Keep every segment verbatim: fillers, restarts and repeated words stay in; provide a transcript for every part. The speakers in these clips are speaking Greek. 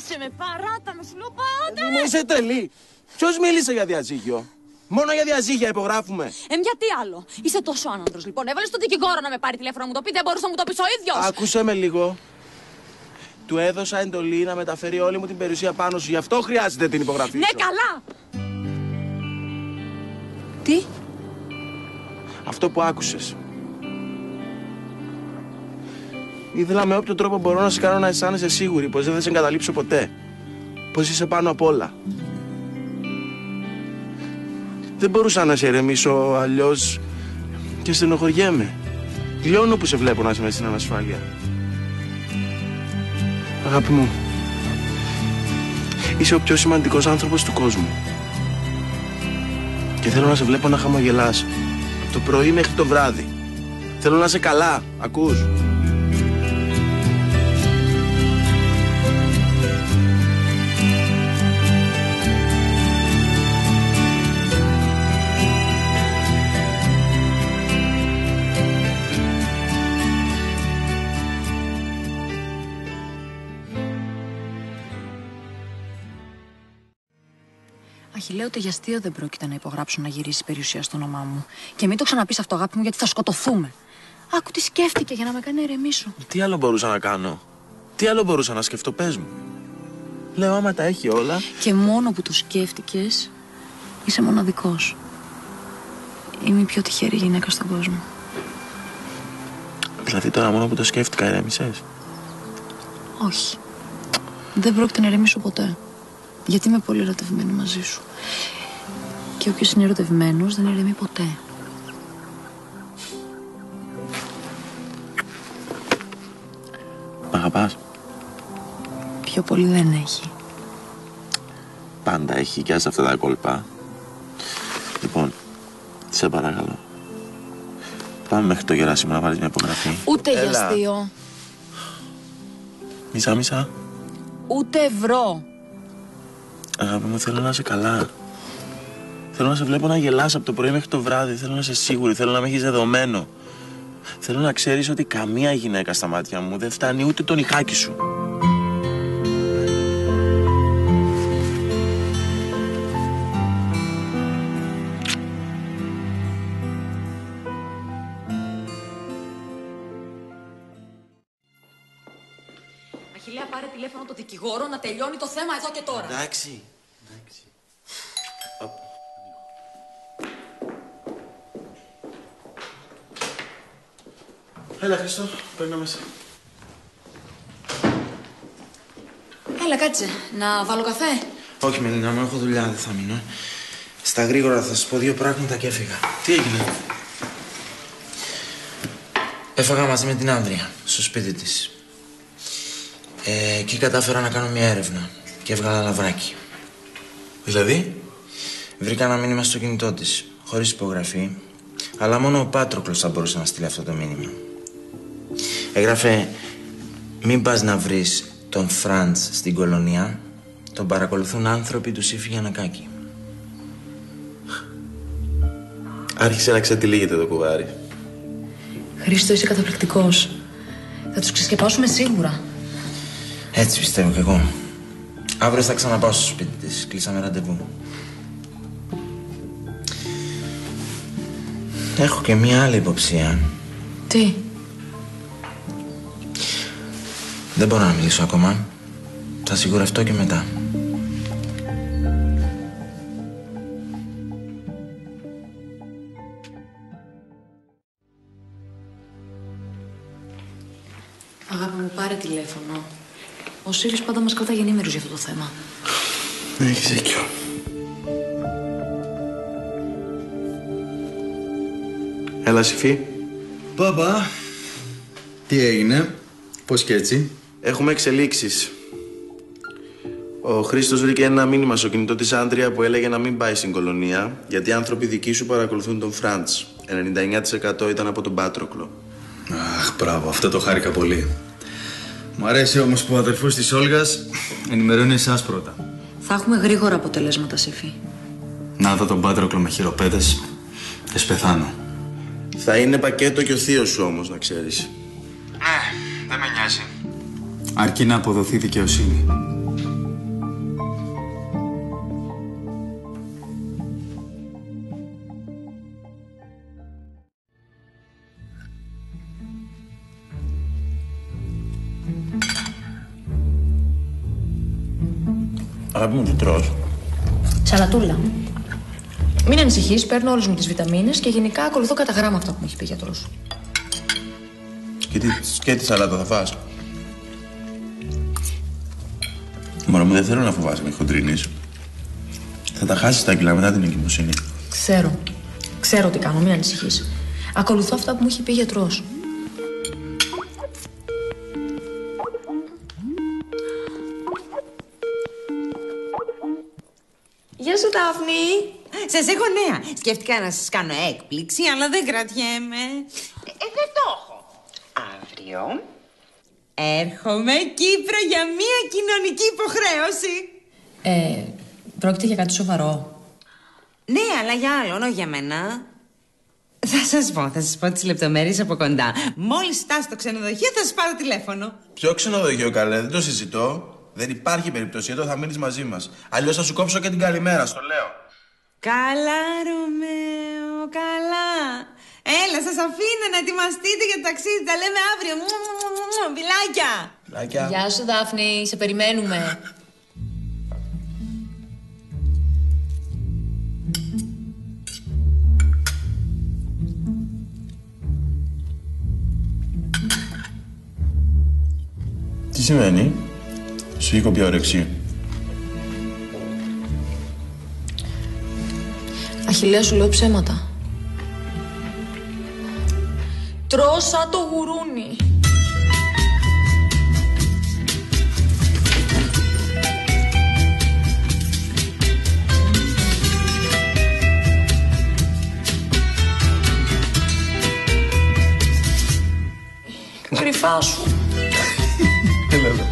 Άσε με, παράτα με, σου λέω πάτε με. Είσαι τρελή. Ποιος μίλησε για διαζύγιο? Μόνο για διαζύγια υπογράφουμε. Ε, γιατί άλλο. Είσαι τόσο άνανδρος, λοιπόν. Έβαλες τον δικηγόρο να με πάρει τηλέφωνο να μου το πει, δεν μπορούσα να μου το πεις ο ίδιος. Άκουσε με λίγο. Του έδωσα εντολή να μεταφέρει όλη μου την περιουσία πάνω σου. Γι' αυτό χρειάζεται την υπογραφή ναι, σου. Ναι, καλά. Τι? Αυτό που άκουσες. Ήθελα με όποιο τρόπο μπορώ να σε κάνω να αισθάνεσαι σίγουρη πως δεν θα σε εγκαταλείψω ποτέ. Πως είσαι πάνω απ' όλα. Δεν μπορούσα να σε ηρεμήσω αλλιώς και στενοχωριέμαι. Λιώνω που σε βλέπω να είσαι μέσα στην ανασφάλεια. Αγάπη μου, είσαι ο πιο σημαντικός άνθρωπος του κόσμου. Και θέλω να σε βλέπω να χαμογελάς. Από το πρωί μέχρι το βράδυ. Θέλω να είσαι καλά, ακούς? Αχιλλέα, ούτε για αστείο δεν πρόκειται να υπογράψω να γυρίσει περιουσία στο όνομά μου. Και μην το ξαναπείς αυτό, αγάπη μου, γιατί θα σκοτωθούμε. Άκου τι σκέφτηκε για να με κάνει να ηρεμήσω. Τι άλλο μπορούσα να κάνω? Τι άλλο μπορούσα να σκεφτώ, πες μου. Λέω, άμα τα έχει όλα. Και μόνο που το σκέφτηκες, είσαι μοναδικός. Είμαι η πιο τυχερή γυναίκα στον κόσμο. Δηλαδή τώρα μόνο που το σκέφτηκα ηρέμησες? Όχι. Δεν πρόκειται να ηρεμήσω ποτέ. Γιατί είμαι πολύ ερωτευμένη μαζί σου. Και όποιος είναι ερωτευμένος δεν ηρεμεί ποτέ. Μ' αγαπάς? Πιο πολύ δεν έχει. Πάντα έχει και ας αυτά τα κόλπα. Λοιπόν, σε παρακαλώ. Πάμε μέχρι το Γεράσιμο να βάλεις μια υπογραφή. Ούτε για αστείο. Μισά μισά. Ούτε ευρώ. Αγάπη μου, θέλω να είσαι καλά. Θέλω να σε βλέπω να γελάς από το πρωί μέχρι το βράδυ. Θέλω να είσαι σίγουρη, θέλω να με έχεις δεδομένο. Θέλω να ξέρεις ότι καμία γυναίκα στα μάτια μου δεν φτάνει ούτε το νυχάκι σου. Αχιλλέα, πάρε τηλέφωνο το δικηγόρο να τελειώνει το θέμα εδώ και τώρα. Εντάξει. Εντάξει. Έλα, Χρήστο, παίρνω μέσα. Έλα, κάτσε. Να βάλω καφέ. Όχι, Μελίνα μου, έχω δουλειά, δεν θα μείνω. Στα γρήγορα θα σας πω δύο πράγματα και έφυγα. Τι έγινε? Έφαγα μαζί με την Άνδρια, στο σπίτι της. Ε, εκεί κατάφερα να κάνω μια έρευνα και έβγαλα λαβράκι. Δηλαδή? Βρήκα ένα μήνυμα στο κινητό της, χωρίς υπογραφή, αλλά μόνο ο Πάτροκλος θα μπορούσε να στείλει αυτό το μήνυμα. Έγραφε: μην πας να βρεις τον Φραντς στην κολονία, τον παρακολουθούν άνθρωποι του Σύφη Γιαννακάκη. Άρχισε να ξετυλίγεται το κουβάρι. Χρήστο, είσαι καταπληκτικός. Θα τους ξεσκεπάσουμε σίγουρα. Έτσι πιστεύω κι εγώ. Αύριο θα ξαναπάω στο σπίτι της. Κλείσαμε ραντεβού. Έχω και μία άλλη υποψία. Τι? Δεν μπορώ να μιλήσω ακόμα. Θα σιγουρευτώ και μετά. Αγάπη μου, πάρε τηλέφωνο. Ο Σύρης πάντα μας κρατάει ενήμερους για αυτό το θέμα. Έχεις δίκιο. Έλα, Συφή. Παπα, τι έγινε, πώς και έτσι? Έχουμε εξελίξεις. Ο Χρήστος βρήκε ένα μήνυμα στο κινητό της Άντρια που έλεγε να μην πάει στην κολονία γιατί οι άνθρωποι δικοί σου παρακολουθούν τον Φραντς. ενενήντα εννιά τοις εκατό ήταν από τον Πάτροκλο. Αχ, μπράβο, αυτό το χάρηκα πολύ. Μ' αρέσει όμως που ο αδερφός της Όλγας ενημερώνει εσάς πρώτα. Θα έχουμε γρήγορα αποτελέσματα, Σύφη. Να δω τον Πάτροκλο με χειροπέδες και σπεθάνω. Θα είναι πακέτο και ο θείος σου όμως, να ξέρεις. Ναι, δεν με νοιάζει. Αρκεί να αποδοθεί δικαιοσύνη. Αγάπη μου, τι τρως? Σαλατούλα. Μην ανησυχείς, παίρνω όλες μου τις βιταμίνες και γενικά ακολουθώ κατά γράμμα αυτά που μου έχει πει ο γιατρός. Και τι, και τι σαλάτα θα φας? Μωρό μου, δεν θέλω να φοβάσαι, με χοντρίνεις. Θα τα χάσεις τα κιλά μετά την εγκυμοσύνη. Ξέρω. Ξέρω τι κάνω, μην ανησυχείς. Ακολουθώ αυτά που μου έχει πει ο γιατρός. Γεια σου, Δάφνη. Σας έχω νέα. Σκέφτηκα να σας κάνω έκπληξη, αλλά δεν κρατιέμαι. Ε, δεν το έχω. Αύριο έρχομαι Κύπρο για μία κοινωνική υποχρέωση. Ε, πρόκειται για κάτι σοβαρό. Ναι, αλλά για άλλον, όχι για μένα. Θα σας πω, θα σας πω τις λεπτομέρειες από κοντά. Μόλις φτάσω στο ξενοδοχείο θα σας πάρω τηλέφωνο. Ποιο ξενοδοχείο, καλέ, δεν το συζητώ. Δεν υπάρχει περίπτωση, εδώ θα μείνεις μαζί μας. Αλλιώς θα σου κόψω και την καλημέρα, στο λέω. Καλά, Ρωμαίο, καλά. Έλα, σας αφήνω να ετοιμαστείτε για το ταξίδι. Τα λέμε αύριο. Φιλάκια. Φιλάκια. Γεια σου, Δάφνη, σε περιμένουμε. Τι σημαίνει? Σου είχε κοπεί όρεξη. Αχιλλέα, σου λέω ψέματα. Τρώω σαν το γουρούνι. Κρυφά σου. Έλα εδώ.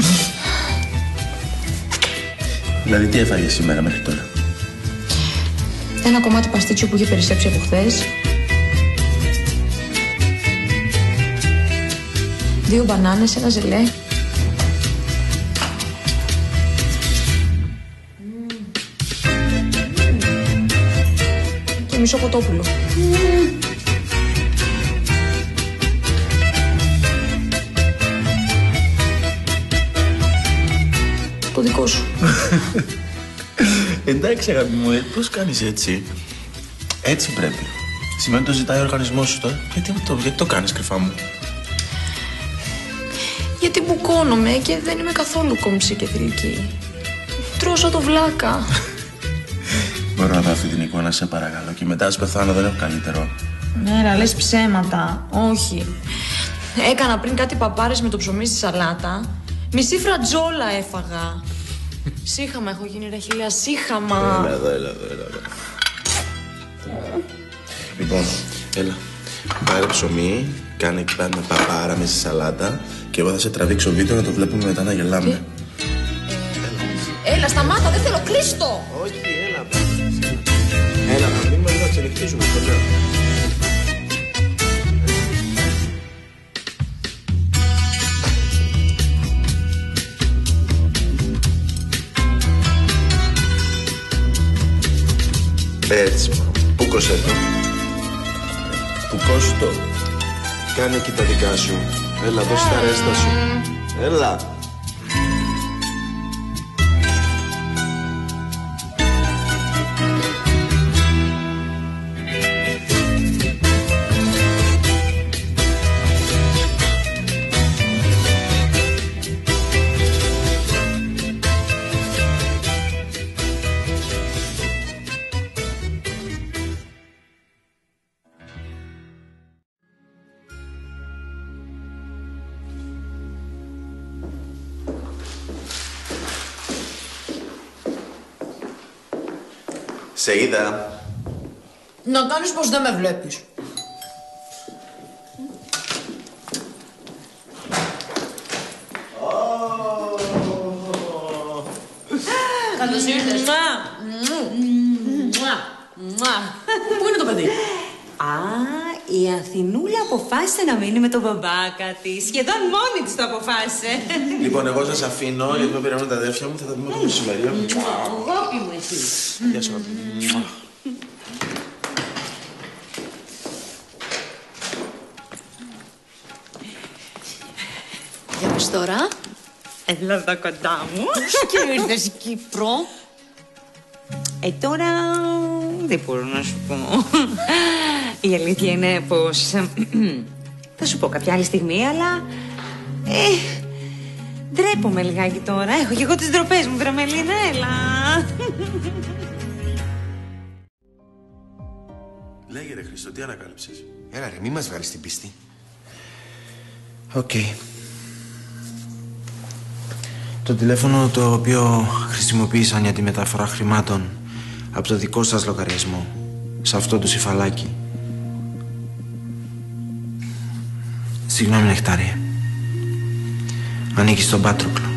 Δηλαδή τι έφαγες σήμερα μέχρι τώρα? Ένα κομμάτι παστίτσιο που είχε περισσέψει από χθες. Δύο μπανάνες, ένα ζελέ. Και μισό κοτόπουλο. Το δικό σου. Εντάξει, αγάπη μου, πώς κάνεις έτσι? Έτσι πρέπει. Σημαίνει το ζητάει ο οργανισμός σου τώρα. Γιατί το, γιατί το κάνεις, κρυφά μου? Γιατί μπουκώνομαι και δεν είμαι καθόλου κόμψη και θηλυκή. Τρώω σαν το βλάκα. Μπορώ να δω αυτή την εικόνα, σε παρακαλώ. Και μετά ας πεθάνω, δεν έχω καλύτερο. Ναι, λες ψέματα. Όχι. Έκανα πριν κάτι παπάρες με το ψωμί στη σαλάτα. Μισή φρατζόλα έφαγα. Σύχαμα έχω γίνει, ρε Αχιλλέα, σύχαμα. Έλα εδώ, έλα εδώ, έλα εδώ. Λοιπόν, έλα. Πάρε ψωμί, κάνε εκεί πέρα με παπάρα με στη σαλάτα και εγώ θα σε τραβήξω βίντεο να το βλέπουμε μετά να γελάμε. Ε, έλα, σταμάτα, δεν θέλω, κλείστο. Όχι, έλα. Έλα, να μείνουμε εδώ να ξενυχτήσουμε, το λέω. Έτσι, πούκωσέ το. Πούκωσέ το. Κάνε εκεί τα δικά σου. Έλα, δώσε τα ρέστα σου. Έλα. Σε είδα. Να κάνεις πως δεν με βλέπεις. Καλώς ήρθες. Πού είναι το παιδί? Α, η Αθηνούλα αποφάσισε να μείνει με τον μπαμπάκα της. Σχεδόν μόνη της το αποφάσισε. Λοιπόν, εγώ σας αφήνω γιατί με πήραν τα αδέρφια μου. Θα τα πούμε το μεσημέρι. Αγάπη μου εσύ. Γεια σου, αγάπη. Για πες τώρα. Έλα εδώ κοντά μου. Και ήρθες Κύπρο. Ε, τώρα δεν μπορώ να σου πω. Η αλήθεια είναι πως... θα σου πω κάποια άλλη στιγμή, αλλά... Ε, ντρέπομαι λιγάκι τώρα. Έχω και εγώ τις ντροπές μου, Δραμελίνα, έλα. Λέγε ρε Χρήστο, τι ανακάλυψες? Έλα ρε, μη μας βγάλεις την πίστη. Οκ. Okay. Το τηλέφωνο το οποίο χρησιμοποίησαν για τη μεταφορά χρημάτων από το δικό σας λογαριασμό σε αυτό το συφαλάκι. Συγγνώμη Νεκτάριε. Ανήκει στον Πάτροκλο.